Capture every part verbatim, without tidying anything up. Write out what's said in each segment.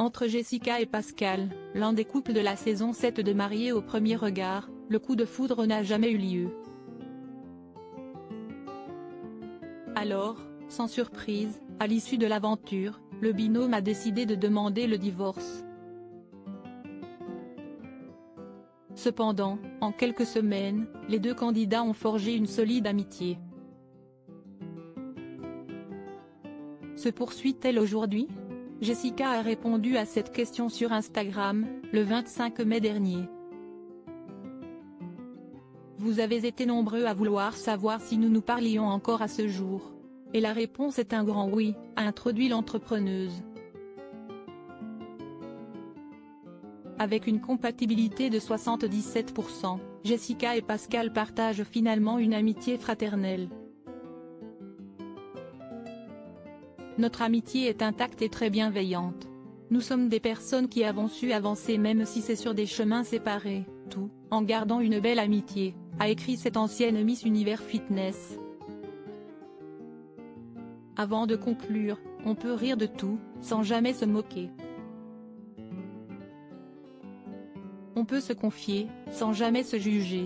Entre Jessica et Pascal, l'un des couples de la saison sept de Mariés au premier regard, le coup de foudre n'a jamais eu lieu. Alors, sans surprise, à l'issue de l'aventure, le binôme a décidé de demander le divorce. Cependant, en quelques semaines, les deux candidats ont forgé une solide amitié. Se poursuit-elle aujourd'hui? Jessica a répondu à cette question sur Instagram, le vingt-cinq mai dernier. Vous avez été nombreux à vouloir savoir si nous nous parlions encore à ce jour. Et la réponse est un grand oui, a introduit l'entrepreneuse. Avec une compatibilité de soixante-dix-sept pour cent, Jessica et Pascal partagent finalement une amitié fraternelle. Notre amitié est intacte et très bienveillante. Nous sommes des personnes qui avons su avancer même si c'est sur des chemins séparés, tout, en gardant une belle amitié, a écrit cette ancienne Miss Univers Fitness. Avant de conclure, on peut rire de tout, sans jamais se moquer. On peut se confier, sans jamais se juger.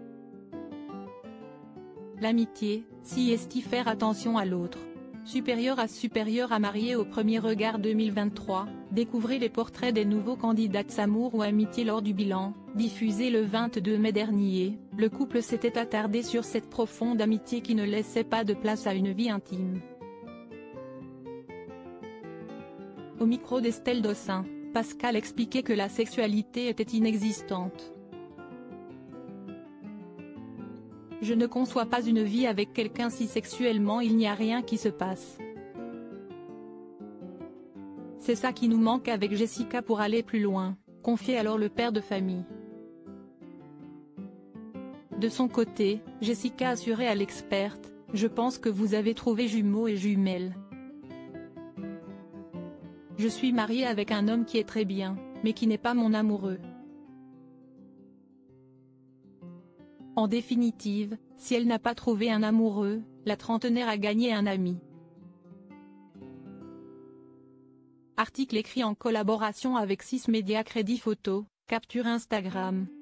L'amitié, si est y faire attention à l'autre. Supérieur à supérieur à Mariés au premier regard deux mille vingt-trois, découvrez les portraits des nouveaux candidats de Amour ou Amitié lors du bilan, diffusé le vingt-deux mai dernier. Le couple s'était attardé sur cette profonde amitié qui ne laissait pas de place à une vie intime. Au micro d'Estelle Dossin, Pascal expliquait que la sexualité était inexistante. Je ne conçois pas une vie avec quelqu'un si sexuellement il n'y a rien qui se passe. C'est ça qui nous manque avec Jessica pour aller plus loin, confiait alors le père de famille. De son côté, Jessica assurait à l'experte, « Je pense que vous avez trouvé jumeaux et jumelles. Je suis mariée avec un homme qui est très bien, mais qui n'est pas mon amoureux. En définitive, si elle n'a pas trouvé un amoureux, la trentenaire a gagné un ami. » Article écrit en collaboration avec six médias Crédit Photo, capture Instagram.